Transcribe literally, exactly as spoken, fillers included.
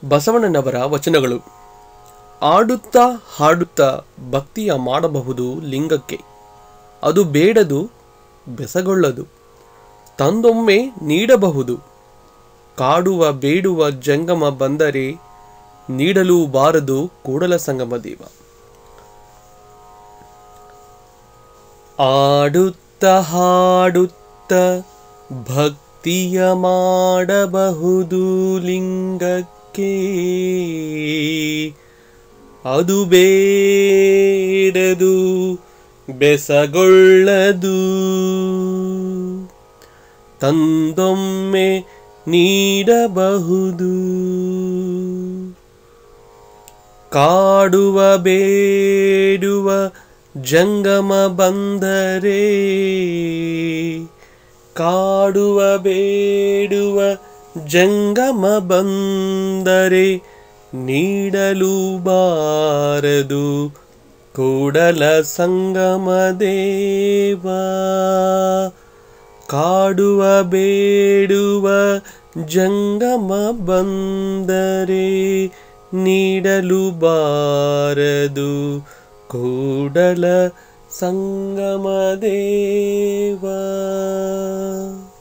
ಬಸವಣ್ಣನವರ ವಚನಗಳು. ಆಡುತ್ತಾ ಹಾಡುತ್ತಾ ಭಕ್ತಿಯ ಮಾಡಬಹುದು ಲಿಂಗಕ್ಕೆ, ಅದು ಬೇಡದು ಬೆಸಗೊಳ್ಳದು, ತಂದೊಮ್ಮೆ ನೀಡಬಹುದು. ಕಾಡುವ ಬೇಡುವ ಜಂಗಮ ಬಂದರೆ ನೀಡಲು ಬಾರದು ಕೂಡಲ ಸಂಗಮ ದೇವ. ಆಡುತ್ತ ಹಾಡುತ್ತ ಭಕ್ತಿಯ ಮಾಡಬಹುದು ಲಿಂಗಕ್ಕೆ, ಅದು ಬೇಡದು ಬೆಸಗೊಳ್ಳದು, ತಂದೊಮ್ಮೆ ನೀಡಬಹುದು. ಕಾಡುವ ಬೇಡುವ ಜಂಗಮ ಬಂದರೆ, ಕಾಡುವ ಬೇಡುವ ಜಂಗಮ ಬಂದರೆ ನೀಡಲು ಬಾರದು ಕೂಡಲ ಸಂಗಮ ದೇವ. ಕಾಡುವ ಬೇಡುವ ಜಂಗಮ ಬಂದರೆ ನೀಡಲು ಬಾರದು ಕೂಡಲ ಸಂಗಮ ದೇವ.